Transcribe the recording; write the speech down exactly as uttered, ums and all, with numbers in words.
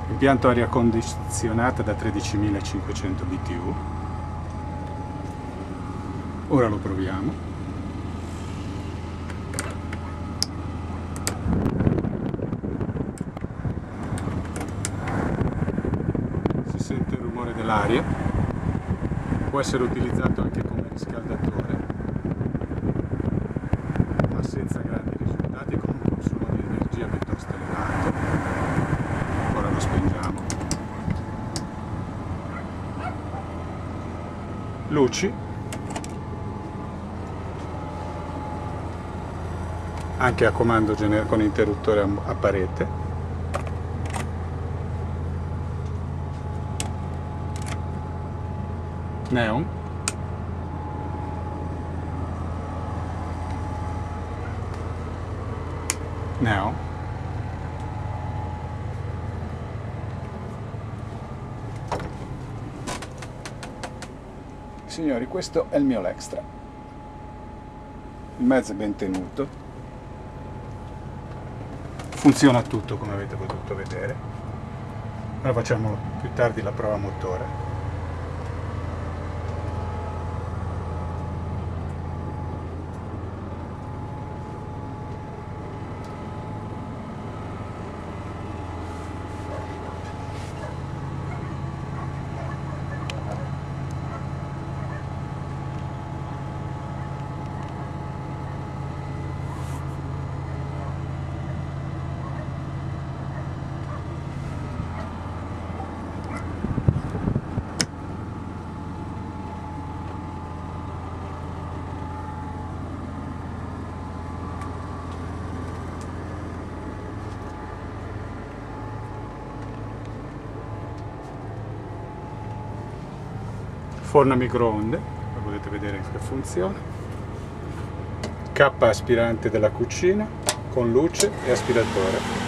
Impianto aria condizionata da tredicimilacinquecento B T U. Ora lo proviamo. Si sente il rumore dell'aria, può essere utilizzato anche come riscaldatore, ma senza grandi risultati, con un consumo di energia piuttosto elevato. Ora lo spengiamo. Luci, anche a comando con interruttore a parete. Neon. Neon. Signori, questo è il mio Lextra. Il mezzo è ben tenuto. Funziona tutto, come avete potuto vedere. Ora facciamo più tardi la prova motore. Forno a microonde, come potete vedere che funziona. Cappa aspirante della cucina con luce e aspiratore.